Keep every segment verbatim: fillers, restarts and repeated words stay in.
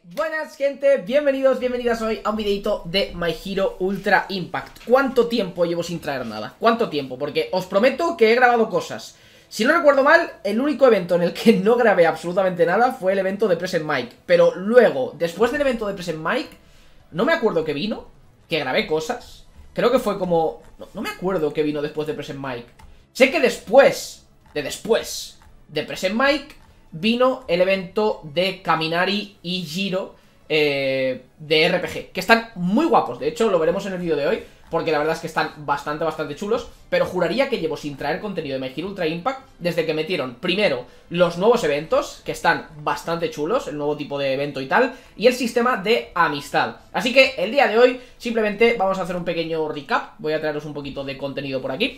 Buenas gente, bienvenidos, bienvenidas hoy a un videito de My Hero Ultra Impact. ¿Cuánto tiempo llevo sin traer nada? ¿Cuánto tiempo? Porque os prometo que he grabado cosas. Si no recuerdo mal, el único evento en el que no grabé absolutamente nada fue el evento de Present Mic. Pero luego, después del evento de Present Mic, no me acuerdo que vino, que grabé cosas. Creo que fue como... No, no me acuerdo que vino después de Present Mic. Sé que después, de después de Present Mic, vino el evento de Kaminari y Giro eh, de R P G, que están muy guapos. De hecho, lo veremos en el vídeo de hoy, porque la verdad es que están bastante, bastante chulos. Pero juraría que llevo sin traer contenido de My Hero Ultra Impact desde que metieron primero los nuevos eventos, que están bastante chulos, el nuevo tipo de evento y tal, y el sistema de amistad. Así que el día de hoy simplemente vamos a hacer un pequeño recap. Voy a traeros un poquito de contenido por aquí.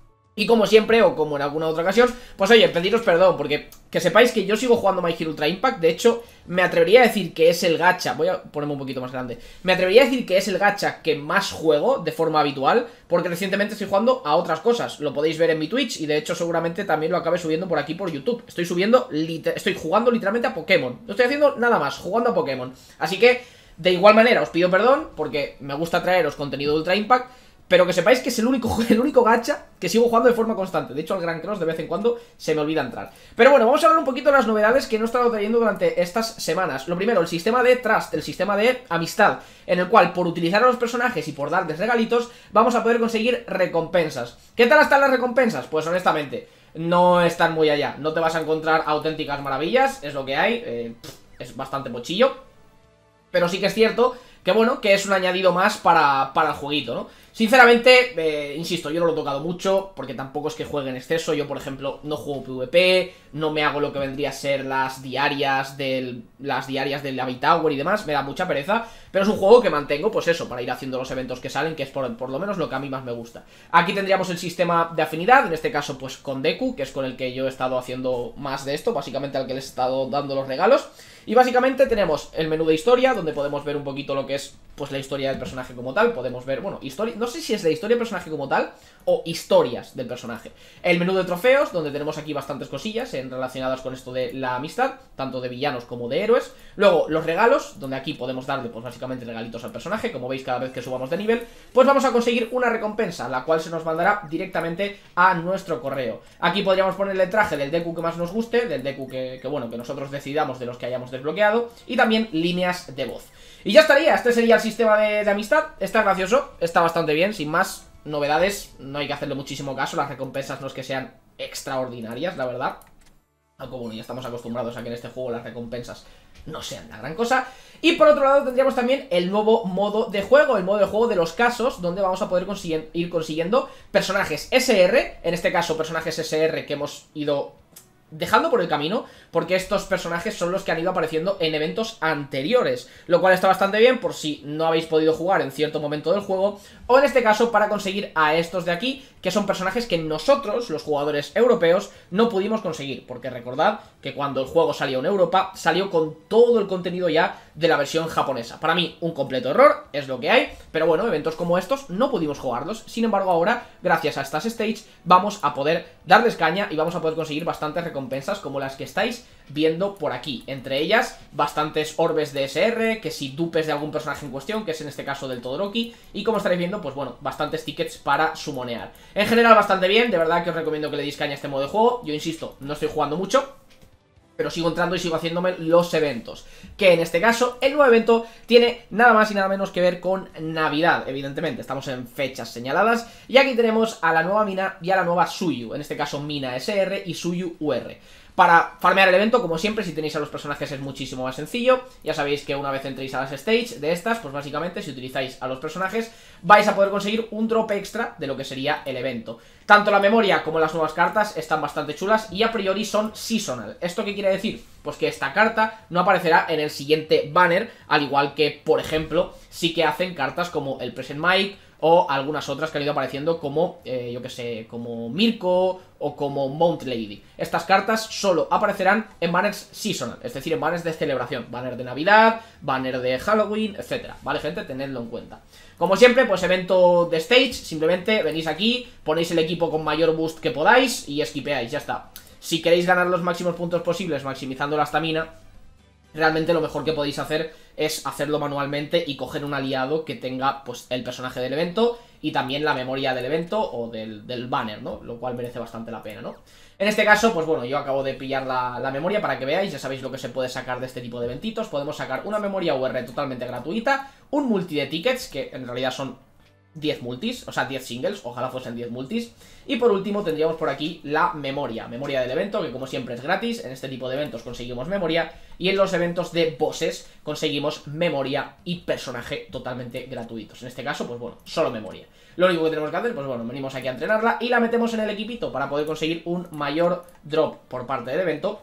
Y como siempre, o como en alguna otra ocasión, pues oye, pediros perdón, porque que sepáis que yo sigo jugando My Hero Ultra Impact. De hecho, me atrevería a decir que es el gacha, voy a ponerme un poquito más grande, me atrevería a decir que es el gacha que más juego de forma habitual, porque recientemente estoy jugando a otras cosas. Lo podéis ver en mi Twitch y de hecho seguramente también lo acabe subiendo por aquí por YouTube. Estoy subiendo, estoy jugando literalmente a Pokémon. No estoy haciendo nada más, jugando a Pokémon. Así que, de igual manera, os pido perdón, porque me gusta traeros contenido de Ultra Impact, pero que sepáis que es el único, el único gacha que sigo jugando de forma constante. De hecho, al Gran Cross de vez en cuando se me olvida entrar. Pero bueno, vamos a hablar un poquito de las novedades que no he estado trayendo durante estas semanas. Lo primero, el sistema de Trust, el sistema de amistad, en el cual por utilizar a los personajes y por darles regalitos, vamos a poder conseguir recompensas. ¿Qué tal están las recompensas? Pues honestamente, no están muy allá. No te vas a encontrar auténticas maravillas, es lo que hay, eh, es bastante mochillo. Pero sí que es cierto que bueno, que es un añadido más para, para el jueguito, ¿no? Sinceramente, eh, insisto, yo no lo he tocado mucho, porque tampoco es que juegue en exceso. Yo, por ejemplo, no juego PvP, no me hago lo que vendría a ser las diarias del, las diarias del Abbey Tower y demás, me da mucha pereza, pero es un juego que mantengo, pues eso, para ir haciendo los eventos que salen, que es por, por lo menos lo que a mí más me gusta. Aquí tendríamos el sistema de afinidad, en este caso, pues con Deku, que es con el que yo he estado haciendo más de esto, básicamente al que les he estado dando los regalos. Y básicamente tenemos el menú de historia, donde podemos ver un poquito lo que es, pues, la historia del personaje como tal. Podemos ver, bueno, historia, no sé si es la historia del personaje como tal o historias del personaje. El menú de trofeos, donde tenemos aquí bastantes cosillas en, relacionadas con esto de la amistad, tanto de villanos como de héroes. Luego los regalos, donde aquí podemos darle, pues básicamente regalitos al personaje. Como veis, cada vez que subamos de nivel, pues vamos a conseguir una recompensa, la cual se nos mandará directamente a nuestro correo. Aquí podríamos ponerle el traje del Deku que más nos guste, del Deku que, que bueno, que nosotros decidamos de los que hayamos desbloqueado, y también líneas de voz. Y ya estaría, este sería el sistema de, de amistad. Está gracioso, está bastante bien, sin más novedades, no hay que hacerle muchísimo caso. Las recompensas no es que sean extraordinarias, la verdad. Aunque bueno, ya estamos acostumbrados a que en este juego las recompensas no sean la gran cosa. Y por otro lado tendríamos también el nuevo modo de juego, el modo de juego de los casos, donde vamos a poder consiguen, ir consiguiendo personajes S R, en este caso personajes S R que hemos ido dejando por el camino, porque estos personajes son los que han ido apareciendo en eventos anteriores, lo cual está bastante bien por si no habéis podido jugar en cierto momento del juego, o en este caso para conseguir a estos de aquí, que son personajes que nosotros, los jugadores europeos, no pudimos conseguir, porque recordad que cuando el juego salió en Europa, salió con todo el contenido ya de la versión japonesa. Para mí, un completo error, es lo que hay, pero bueno, eventos como estos no pudimos jugarlos. Sin embargo, ahora, gracias a estas stages, vamos a poder darles caña y vamos a poder conseguir bastantes recompensas como las que estáis viendo por aquí. Entre ellas, bastantes orbes de S R, que si dupes de algún personaje en cuestión, que es en este caso del Todoroki, y como estaréis viendo, pues bueno, bastantes tickets para sumonear. En general, bastante bien, de verdad que os recomiendo que le deis caña a este modo de juego. Yo insisto, no estoy jugando mucho, pero sigo entrando y sigo haciéndome los eventos. Que en este caso, el nuevo evento tiene nada más y nada menos que ver con Navidad. Evidentemente, estamos en fechas señaladas. Y aquí tenemos a la nueva Mina y a la nueva Suyu. En este caso, Mina S R y Suyu U R. Para farmear el evento, como siempre, si tenéis a los personajes es muchísimo más sencillo. Ya sabéis que una vez entréis a las stage de estas, pues básicamente si utilizáis a los personajes vais a poder conseguir un drop extra de lo que sería el evento. Tanto la memoria como las nuevas cartas están bastante chulas y a priori son seasonal. ¿Esto qué quiere decir? Pues que esta carta no aparecerá en el siguiente banner, al igual que, por ejemplo, sí que hacen cartas como el Present Mic o algunas otras que han ido apareciendo como, eh, yo que sé, como Mirko o como Mount Lady. Estas cartas solo aparecerán en banners seasonal, es decir, en banners de celebración, banner de Navidad, banner de Halloween, etcétera. ¿Vale, gente? Tenedlo en cuenta. Como siempre, pues evento de stage, simplemente venís aquí, ponéis el equipo con mayor boost que podáis y esquipeáis, ya está. Si queréis ganar los máximos puntos posibles maximizando la estamina, realmente lo mejor que podéis hacer es hacerlo manualmente y coger un aliado que tenga pues el personaje del evento y también la memoria del evento o del, del banner, ¿no? Lo cual merece bastante la pena, ¿no? En este caso, pues bueno, yo acabo de pillar la, la memoria para que veáis, ya sabéis lo que se puede sacar de este tipo de eventitos. Podemos sacar una memoria U R totalmente gratuita, un multi de tickets, que en realidad son diez multis, o sea, diez singles, ojalá fuesen diez multis. Y por último tendríamos por aquí la memoria, memoria del evento, que como siempre es gratis. En este tipo de eventos conseguimos memoria, y en los eventos de bosses conseguimos memoria y personaje totalmente gratuitos. En este caso, pues bueno, solo memoria. Lo único que tenemos que hacer, pues bueno, venimos aquí a entrenarla y la metemos en el equipito para poder conseguir un mayor drop por parte del evento,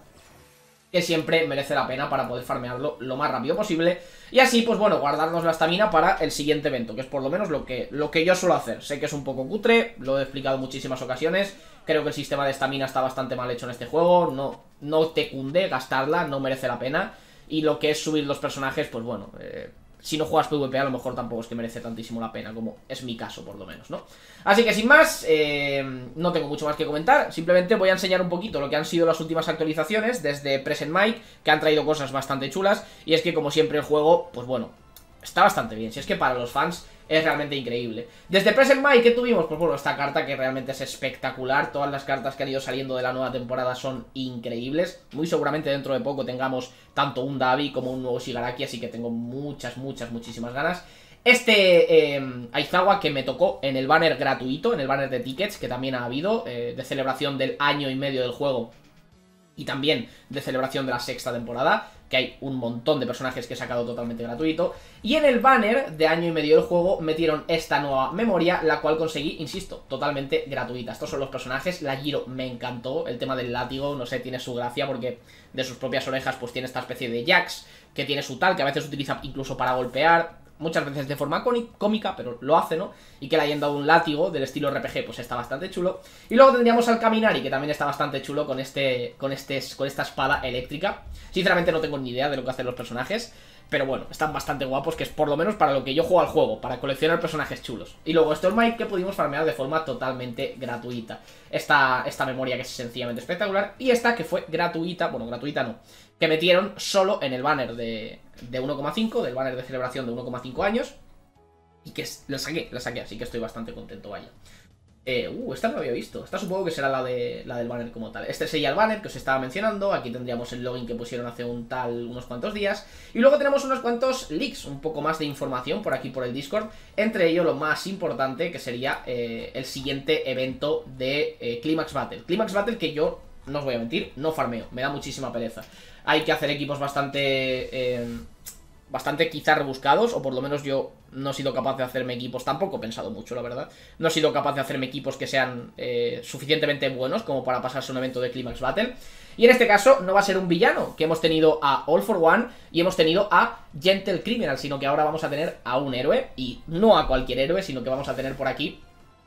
que siempre merece la pena para poder farmearlo lo más rápido posible. Y así, pues bueno, guardarnos la estamina para el siguiente evento, que es por lo menos lo que, lo que yo suelo hacer. Sé que es un poco cutre, lo he explicado en muchísimas ocasiones. Creo que el sistema de estamina está bastante mal hecho en este juego. No, no te cunde gastarla, no merece la pena. Y lo que es subir los personajes, pues bueno... Eh, si no juegas PvP a lo mejor tampoco es que merece tantísimo la pena, como es mi caso por lo menos, ¿no? Así que sin más, eh, no tengo mucho más que comentar. Simplemente voy a enseñar un poquito lo que han sido las últimas actualizaciones desde Present Mic, que han traído cosas bastante chulas. Y es que como siempre el juego, pues bueno, está bastante bien. Si es que para los fans es realmente increíble. Desde Present Mic, ¿qué tuvimos? Pues bueno, esta carta que realmente es espectacular. Todas las cartas que han ido saliendo de la nueva temporada son increíbles. Muy seguramente dentro de poco tengamos tanto un Davi como un nuevo Shigaraki, así que tengo muchas, muchas, muchísimas ganas. Este eh, Aizawa que me tocó en el banner gratuito, en el banner de tickets, que también ha habido, eh, de celebración del año y medio del juego. Y también de celebración de la sexta temporada, que hay un montón de personajes que he sacado totalmente gratuito. Y en el banner de año y medio del juego metieron esta nueva memoria, la cual conseguí, insisto, totalmente gratuita. Estos son los personajes. La Giro me encantó, el tema del látigo, no sé, tiene su gracia porque de sus propias orejas pues tiene esta especie de Jax, que tiene su tal, que a veces utiliza incluso para golpear, muchas veces de forma cómica, pero lo hace, ¿no? Y que le hayan dado un látigo del estilo R P G, pues está bastante chulo. Y luego tendríamos al Kaminari, que también está bastante chulo con este, con este, con esta espada eléctrica. Sinceramente no tengo ni idea de lo que hacen los personajes, pero bueno, están bastante guapos, que es por lo menos para lo que yo juego al juego, para coleccionar personajes chulos. Y luego Storm Mike, que pudimos farmear de forma totalmente gratuita. Esta, esta memoria que es sencillamente espectacular, y esta que fue gratuita, bueno, gratuita no, que metieron solo en el banner de, de uno coma cinco, del banner de celebración de uno coma cinco años. Y que la saqué, la saqué, así que estoy bastante contento, vaya. Eh, uh, esta no la había visto. Esta supongo que será la, de, la del banner como tal. Este sería el banner que os estaba mencionando. Aquí tendríamos el login que pusieron hace un tal unos cuantos días. Y luego tenemos unos cuantos leaks, un poco más de información por aquí por el Discord. Entre ellos lo más importante, que sería eh, el siguiente evento de eh, Climax Battle. Climax Battle que yo, no os voy a mentir, no farmeo. Me da muchísima pereza. Hay que hacer equipos bastante... Eh, bastante quizá rebuscados, o por lo menos yo no he sido capaz de hacerme equipos, tampoco he pensado mucho, la verdad. No he sido capaz de hacerme equipos que sean eh, suficientemente buenos como para pasarse un evento de Climax Battle. Y en este caso no va a ser un villano, que hemos tenido a All for One y hemos tenido a Gentle Criminal, sino que ahora vamos a tener a un héroe, y no a cualquier héroe, sino que vamos a tener por aquí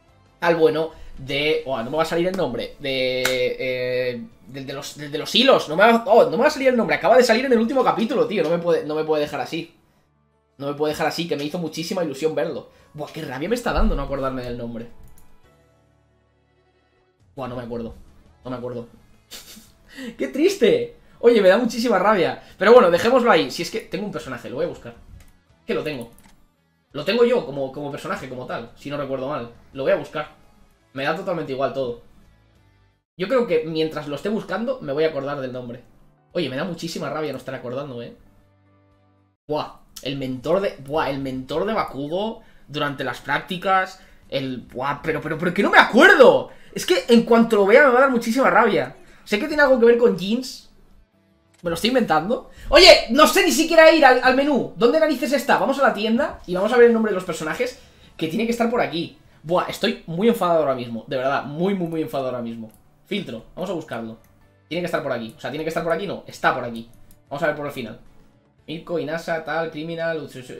al bueno de... Oh, no me va a salir el nombre. De... Eh, de, de, los, de, de los hilos. No me, va, oh, no me va a salir el nombre. Acaba de salir en el último capítulo, tío. No me puede, no me puede dejar así. No me puede dejar así, que me hizo muchísima ilusión verlo. Buah, qué rabia me está dando no acordarme del nombre. Buah, no me acuerdo. No me acuerdo. ¡Qué triste! Oye, me da muchísima rabia. Pero bueno, dejémoslo ahí. Si es que tengo un personaje, lo voy a buscar. ¿Qué lo tengo? Lo tengo yo como, como personaje, como tal. Si no recuerdo mal. Lo voy a buscar. Me da totalmente igual todo. Yo creo que mientras lo esté buscando me voy a acordar del nombre. Oye, me da muchísima rabia no estar acordando, eh. Buah, el mentor de... Buah, el mentor de Bakugo durante las prácticas. El... Buah, pero, pero, pero que no me acuerdo. Es que en cuanto lo vea me va a dar muchísima rabia. Sé que tiene algo que ver con jeans. Me lo estoy inventando. Oye, no sé ni siquiera ir al, al menú. ¿Dónde narices está? Vamos a la tienda y vamos a ver el nombre de los personajes, que tiene que estar por aquí. Buah, estoy muy enfadado ahora mismo. De verdad, muy, muy, muy enfadado ahora mismo. Filtro, vamos a buscarlo. Tiene que estar por aquí. O sea, tiene que estar por aquí, no, está por aquí. Vamos a ver por el final. Mirko, Inasa, tal, Criminal.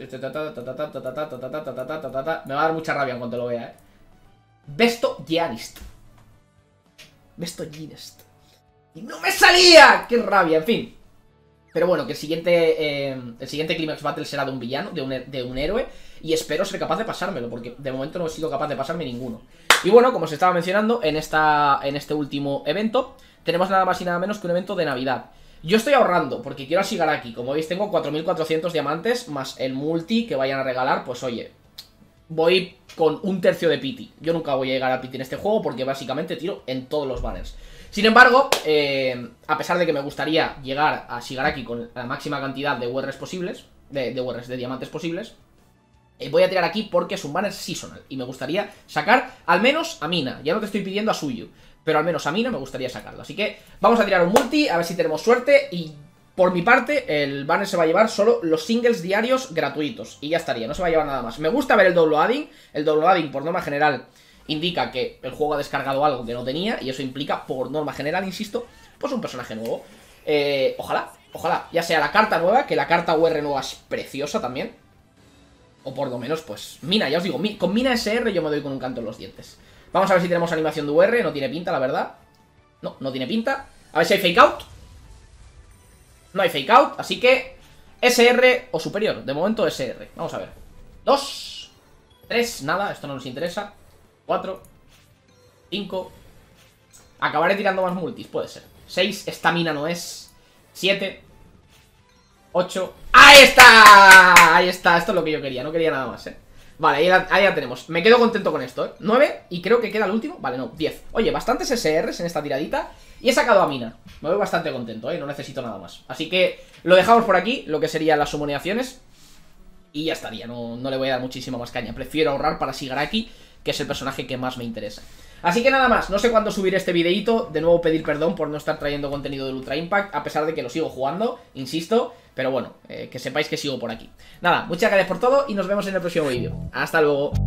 Me va a dar mucha rabia en cuanto lo vea, eh. Besto Gianist. Besto Gianist. ¡Y no me salía! ¡Qué rabia! En fin. Pero bueno, que el siguiente eh, el siguiente Climax Battle será de un villano, de un, de un héroe. Y espero ser capaz de pasármelo, porque de momento no he sido capaz de pasarme ninguno. Y bueno, como os estaba mencionando, en, esta, en este último evento tenemos nada más y nada menos que un evento de Navidad. Yo estoy ahorrando porque quiero a Shigaraki. Como veis tengo cuatro mil cuatrocientos diamantes más el multi que vayan a regalar. Pues oye, voy con un tercio de pity. Yo nunca voy a llegar a pity en este juego porque básicamente tiro en todos los banners. Sin embargo, eh, a pesar de que me gustaría llegar a Shigaraki con la máxima cantidad de U Rs posibles, de, de U Rs, de diamantes posibles, eh, voy a tirar aquí porque es un banner seasonal y me gustaría sacar al menos a Mina. Ya no te estoy pidiendo a Suyu, pero al menos a Mina me gustaría sacarlo. Así que vamos a tirar un multi, a ver si tenemos suerte. Y por mi parte, el banner se va a llevar solo los singles diarios gratuitos y ya estaría, no se va a llevar nada más. Me gusta ver el double adding. El double adding, por norma general, indica que el juego ha descargado algo que no tenía, y eso implica, por norma general, insisto, pues un personaje nuevo. eh, Ojalá, ojalá, ya sea la carta nueva, que la carta U R nueva es preciosa también, o por lo menos, pues, Mina, ya os digo, con Mina S R yo me doy con un canto en los dientes. Vamos a ver si tenemos animación de U R, no tiene pinta, la verdad. No, no tiene pinta. A ver si hay fake out. No hay fake out, así que S R o superior, de momento S R. Vamos a ver. Dos, tres, nada, esto no nos interesa. Cuatro, cinco. Acabaré tirando más multis, puede ser. Seis, estamina no es. Siete, ocho. ¡Ahí está! Ahí está, esto es lo que yo quería, no quería nada más, eh. Vale, ahí, la, ahí ya tenemos. Me quedo contento con esto, eh. Nueve, y creo que queda el último. Vale, no, diez. Oye, bastantes S Rs en esta tiradita. Y he sacado a Mina. Me voy bastante contento, eh. No necesito nada más. Así que lo dejamos por aquí, lo que serían las sumoneaciones. Y ya estaría, no, no le voy a dar muchísima más caña. Prefiero ahorrar para Shigaraki, que es el personaje que más me interesa. Así que nada más, no sé cuándo subiré este videito. De nuevo pedir perdón por no estar trayendo contenido del Ultra Impact, a pesar de que lo sigo jugando, insisto. Pero bueno, eh, que sepáis que sigo por aquí. Nada, muchas gracias por todo y nos vemos en el próximo vídeo. Hasta luego.